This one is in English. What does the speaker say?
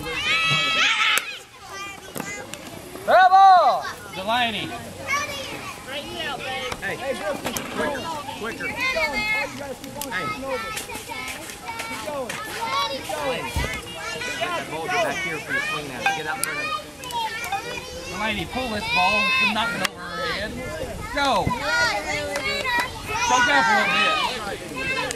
Bravo! Delaney. Hey, quicker. Hey. Get that ball back here for you swing that. Get out in front of it. Delaney, pull this ball. It's not going over her head. Go. Choke up a little bit.